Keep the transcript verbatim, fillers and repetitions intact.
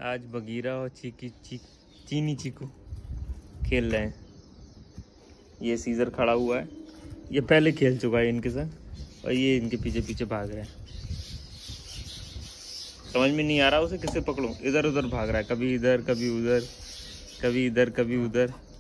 आज बगीरा और चीकी चीक चीनी चीकू खेल रहे हैं। ये सीजर खड़ा हुआ है, ये पहले खेल चुका है इनके साथ और ये इनके पीछे पीछे भाग रहा है। समझ में नहीं आ रहा उसे किसे पकड़ूं, इधर उधर भाग रहा है, कभी इधर कभी उधर, कभी इधर कभी उधर।